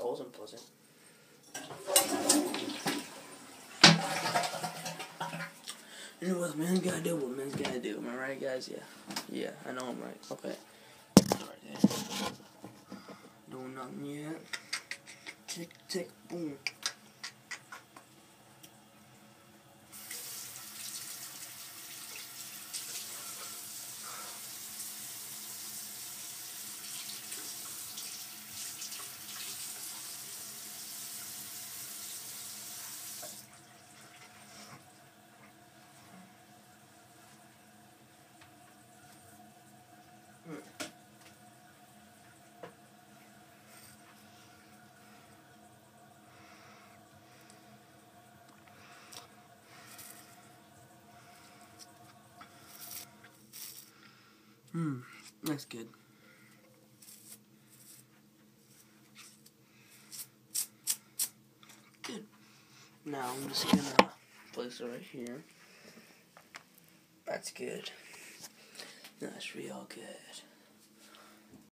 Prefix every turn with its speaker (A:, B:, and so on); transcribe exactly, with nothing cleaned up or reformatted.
A: wasn't pleasant. You know what man's gotta do, what man's gotta do. Am I right, guys? Yeah. Yeah, I know I'm right. Okay. Right there. Doing nothing yet. Tick, tick, boom. Hmm, that's good. Good. Now I'm just gonna place it right here. That's good. That's real good.